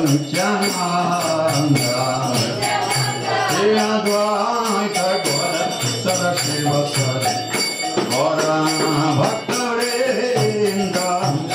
Nityananda Shri Advaita Gaura Sadashiva Sari Gaura Bhakta Vrinda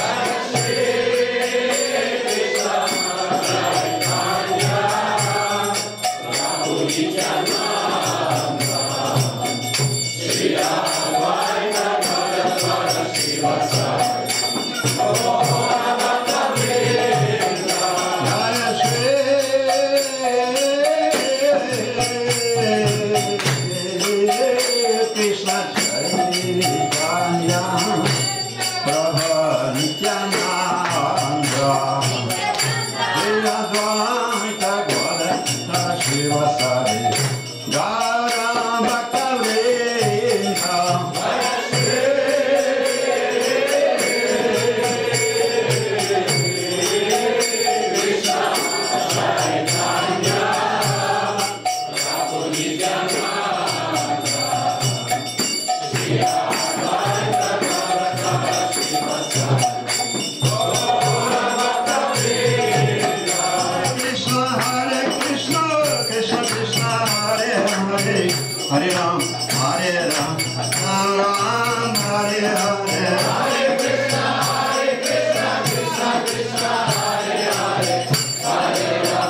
Hare Ram, Hare Ram, Ram Ram, Hare Hare. Hare Krishna, Krishna Krishna, Hare Hare. Hare Ram,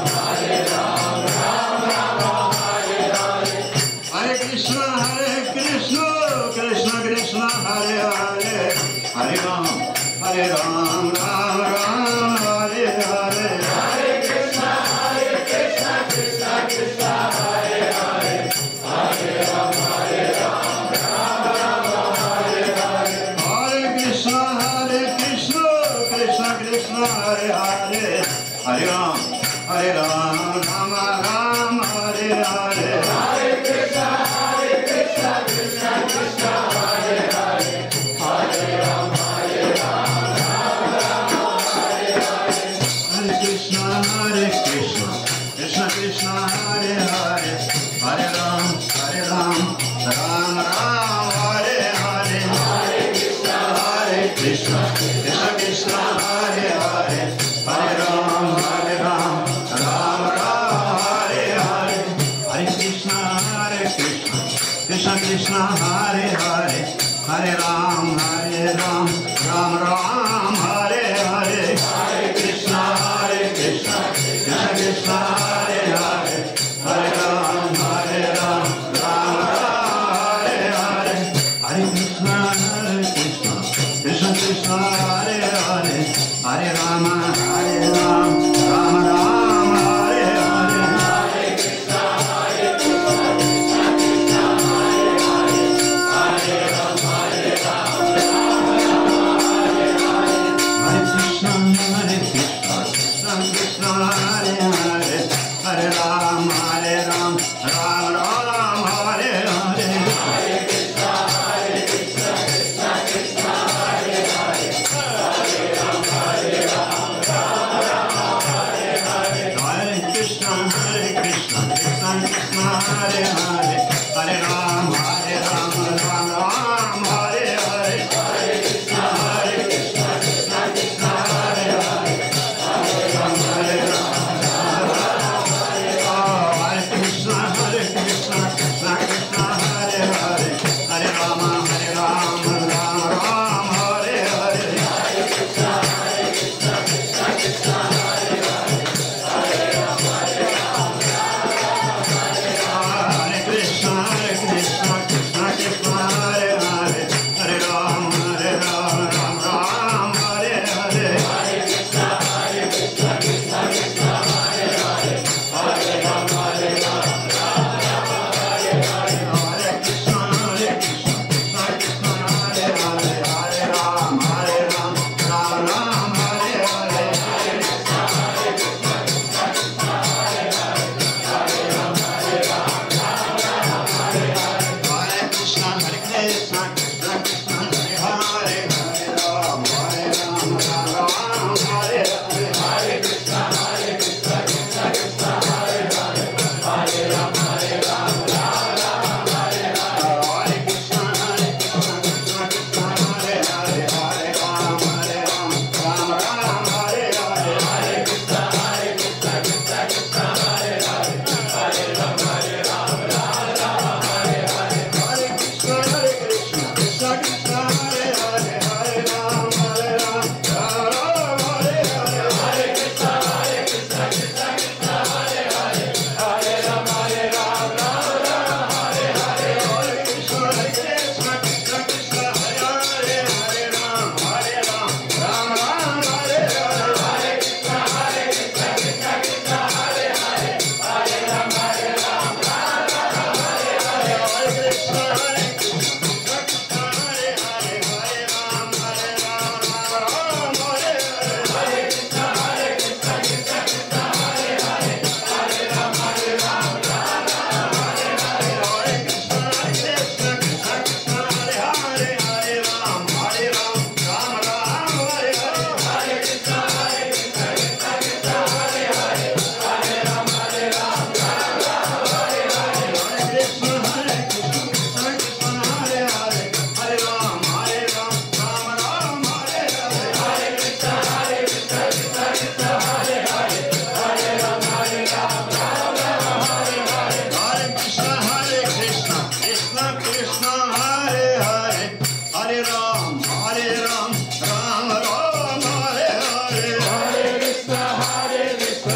Ram Ram, Hare Hare. Hare Krishna, Krishna Krishna, Hare Hare. Hare Ram, Ram Ram, Hare Hare. Hare Krishna, Krishna Krishna, Hare Hare. Hare Ram, Ram Ram, Hare Hare. Hare Krishna, Krishna Krishna, Hare Hare. Hare Ram, Ram Ram, Hare Hare. Hare Krishna, Krishna Krishna, Hare Hare. Hare Ram, Ram Ram, Hare Hare. Hare Krishna, Krishna Krishna, Hare Hare. Hare Ram, Ram Ram, Hare Hare. Hare Krishna, Krishna Krishna, Hare Hare. Hare Ram, Ram Ram, Hare Hare. Hare Krishna, Krishna Krishna, Hare Hare. Hare Ram, Ram Ram, Hare Hare. Hare Krishna, Krishna Krishna, Hare Hare. Hare Ram, Ram Hare Hare. Hare Krishna, Krishna Krishna, Hare Hare. Hare Ram, Ram Ram, Hare Hare. Hare Krishna, Krishna Krishna, Hare Hare. Hare Ram, Ram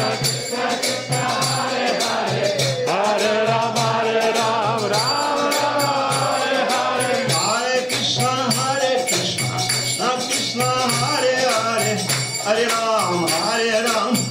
Hare Ram, Hare Ram,